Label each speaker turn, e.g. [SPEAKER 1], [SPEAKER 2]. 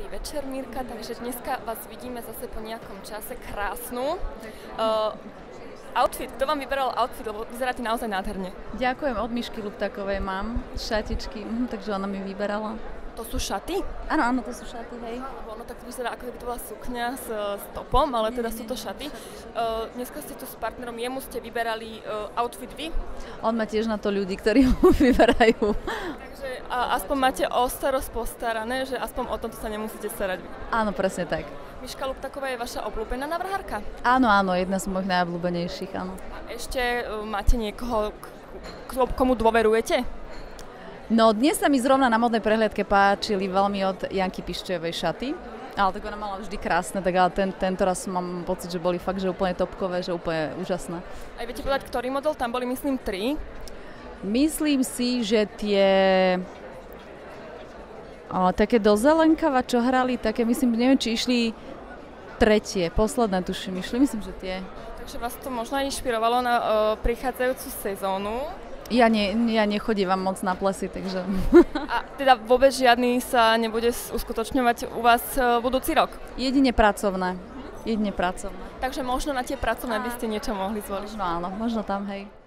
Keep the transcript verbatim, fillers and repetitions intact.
[SPEAKER 1] večer, Mirka, takže dneska vás vidíme zase po nejakom čase krásnu. Uh, outfit, kto vám vyberal outfit, lebo vyzeráte naozaj nádherne.
[SPEAKER 2] Ďakujem, od Mišky Luptakovej mám šatičky, mhm, takže ona mi vyberala.
[SPEAKER 1] To sú šaty?
[SPEAKER 2] Áno, áno, to sú šaty, hej.
[SPEAKER 1] Lebo ono tak vyzerá, ako by to bola sukňa s, s topom, ale teda sú to šaty. Uh, dneska ste tu s partnerom, jemu ste vyberali uh, outfit vy?
[SPEAKER 2] On má tiež na to ľudí, ktorí mu vyberajú.
[SPEAKER 1] Takže a aspoň máte o starosť postarané, že aspoň o tomto sa nemusíte starať vy.
[SPEAKER 2] Áno, presne tak.
[SPEAKER 1] Miška Luptaková je vaša obľúbená navrhárka?
[SPEAKER 2] Áno, áno, jedna z mojich najobľúbenejších, áno.
[SPEAKER 1] A ešte uh, máte niekoho, k, k, komu dôverujete?
[SPEAKER 2] No dnes sa mi zrovna na modnej prehliadke páčili veľmi od Janky Piščejovej šaty, ale tak ona mala vždy krásne, tak ale ten, tento raz mám pocit, že boli fakt, že úplne topkové, že úplne úžasné.
[SPEAKER 1] A viete povedať, ktorý model? Tam boli, myslím, tri.
[SPEAKER 2] Myslím si, že tie o, také do zelenkava, čo hrali, také myslím, neviem, či išli tretie, posledné tuším, išli, myslím, že tie.
[SPEAKER 1] Takže vás to možno inšpirovalo na uh, prichádzajúcu sezónu.
[SPEAKER 2] Ja, ne, ja nechodívam moc na plesy, takže...
[SPEAKER 1] A teda vôbec žiadny sa nebude uskutočňovať u vás budúci rok?
[SPEAKER 2] Jedine pracovné. Jedine pracovné.
[SPEAKER 1] Takže možno na tie pracovné by ste niečo mohli zvoliť.
[SPEAKER 2] Možno áno, možno tam, hej.